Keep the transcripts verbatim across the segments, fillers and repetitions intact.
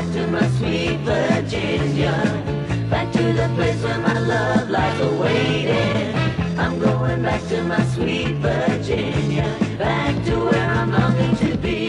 back to my sweet Virginia, back to the place where my love lies awaiting. I'm going back to my sweet Virginia, back to where I'm longing to be.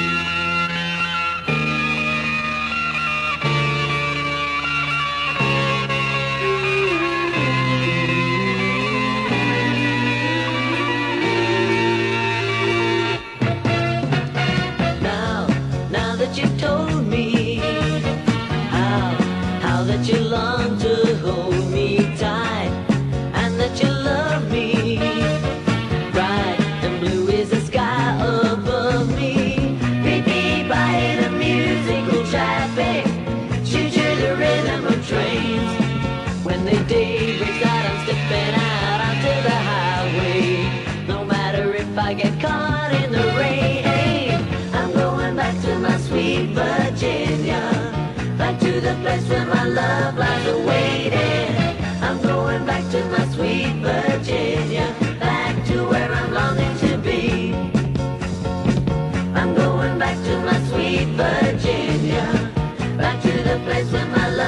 Now, now that you've told me how, how that you long to hold me tight, and that you love me, bright and blue is the sky above me. Beat me by the musical traffic, shoot you the rhythm of trains. When the day breaks out, I'm stepping out onto the highway. No matter if I get caught in the rain, I'm going back to my sweet Virginia, back to the place where my love lies awaiting. I'm going back to my sweet Virginia, back to where I'm longing to be. I'm going back to my sweet Virginia, back to the place where my